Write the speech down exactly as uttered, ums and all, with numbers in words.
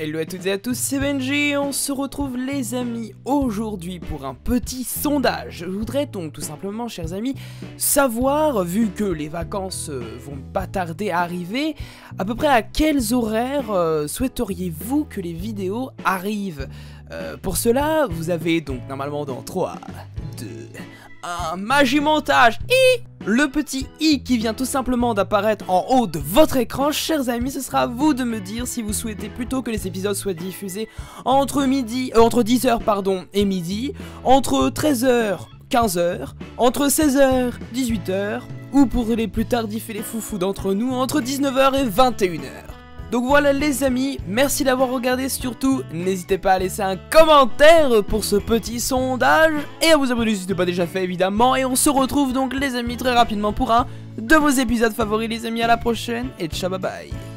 Hello à toutes et à tous, c'est Benji, on se retrouve les amis aujourd'hui pour un petit sondage. Je voudrais donc tout simplement, chers amis, savoir, vu que les vacances euh, vont pas tarder à arriver, à peu près à quels horaires euh, souhaiteriez-vous que les vidéos arrivent. euh, Pour cela, vous avez donc normalement dans trois, deux, un magie montage et le petit i qui vient tout simplement d'apparaître en haut de votre écran. Chers amis, ce sera à vous de me dire si vous souhaitez plutôt que les épisodes soient diffusés entre midi, euh, entre dix heures pardon et midi, entre treize heures, quinze heures, entre seize heures, dix-huit heures, ou pour les plus tardifs et les foufous d'entre nous, entre dix-neuf heures et vingt et une heures. Donc voilà les amis, merci d'avoir regardé, surtout n'hésitez pas à laisser un commentaire pour ce petit sondage et à vous abonner si ce n'est pas déjà fait évidemment, et on se retrouve donc les amis très rapidement pour un de vos épisodes favoris les amis. À la prochaine et ciao bye bye.